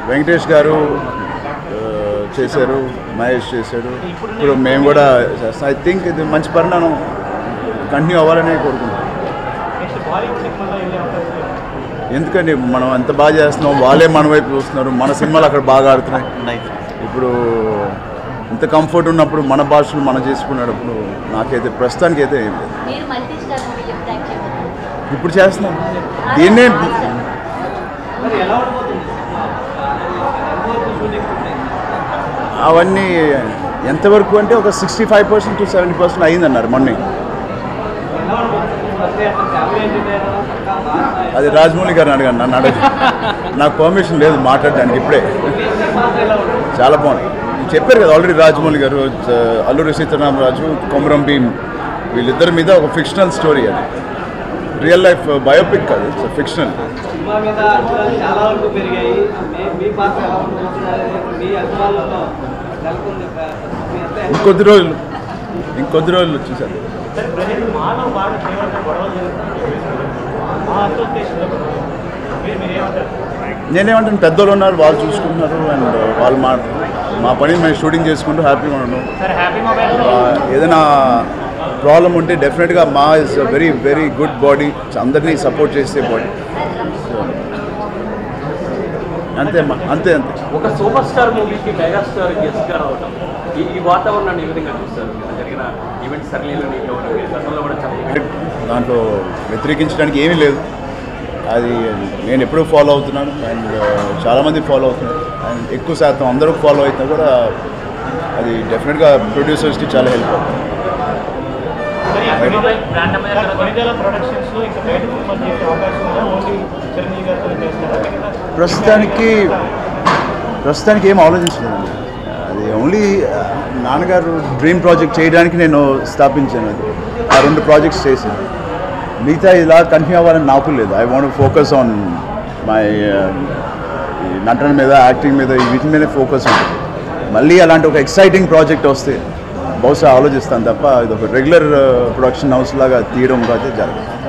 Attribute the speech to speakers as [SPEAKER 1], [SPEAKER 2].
[SPEAKER 1] వెంకటేష్ గారు చేశారు, మహేష్ చేశాడు, ఇప్పుడు మేము కూడా చేస్తాం. ఐ థింక్ ఇది మంచి పరిణామం కంటిన్యూ అవ్వాలని కోరుకుంటున్నాం. ఎందుకంటే మనం ఎంత బాగా చేస్తున్నాం, వాళ్ళే మన వైపు చూస్తున్నారు, మన సినిమాలు అక్కడ బాగా ఆడుతున్నాయి. ఇప్పుడు ఇంత కంఫర్ట్ ఉన్నప్పుడు మన భాషలు మనం చేసుకునేటప్పుడు నాకైతే ప్రస్తుతానికి అయితే ఏం లేదు. ఇప్పుడు చేస్తున్నాం దీన్నే. అవన్నీ ఎంతవరకు అంటే ఒక 65% to 70% అయిందన్నారు మొన్న. అది రాజమౌళి గారిని అడగండి, నన్ను అడగ, నాకు పర్మిషన్ లేదు మాట్లాడడానికి. ఇప్పుడే చాలా బాగుంది చెప్పారు కదా ఆల్రెడీ. రాజమౌళి గారు, అల్లూరి సీతారామరాజు, కొమరం భీమ్ వీళ్ళిద్దరి మీద ఒక ఫిక్షనల్ స్టోరీ. అది రియల్ లైఫ్ బయోపిక్ కాదు, ఇట్స్ ఫిక్షనల్. ఇంకొద్ది రోజులు చూసారు. నేనేమంటాను, పెద్దోళ్ళు ఉన్నారు, వాళ్ళు చూసుకుంటున్నారు, అండ్ వాళ్ళు మా పని మేము షూటింగ్ చేసుకుంటూ హ్యాపీగా ఉన్నాం. ఏదైనా ప్రాబ్లం ఉంటే డెఫినెట్గా మా is very very good body, అందరినీ సపోర్ట్ చేసే బాడీ. అంతే అంతే అంతే.
[SPEAKER 2] ఒక సూపర్ స్టార్ మూవీకి మెగాస్టార్ గెస్ట్ గా రావడం, ఈ వాతావరణాన్ని ఏ విధంగా చూస్తారు? జరిగిన ఈవెంట్ సరళీలోని
[SPEAKER 1] దాంట్లో వ్యతిరేకించడానికి ఏమీ లేదు. అది నేను ఎప్పుడూ ఫాలో అవుతున్నాను, అండ్ చాలామంది ఫాలో అవుతున్నారు, అండ్ ఎక్కువ శాతం అందరూ ఫాలో అవుతున్నా కూడా అది డెఫినెట్గా ప్రొడ్యూసర్స్కి చాలా హెల్ప్ అవుతుంది. ప్రస్తుతానికి ఏం ఆలోచించలేదండి. అది ఓన్లీ నాన్నగారు డ్రీమ్ ప్రాజెక్ట్ చేయడానికి నేను స్థాపించాను. అది ఆ 2 ప్రాజెక్ట్స్ చేశాను. మిగతా ఇలా కంటిన్యూ అవ్వాలని నాకు లేదు. I want focus on my నటన మీద, యాక్టింగ్ మీద, వీటి మీద ఫోకస్ ఉంటుంది. మళ్ళీ అలాంటి ఒక ఎక్సైటింగ్ ప్రాజెక్ట్ వస్తే బహుశా ఆలోచిస్తాను తప్ప ఇది ఒక రెగ్యులర్ ప్రొడక్షన్ హౌస్ లాగా తీయడం అయితే జరగదు.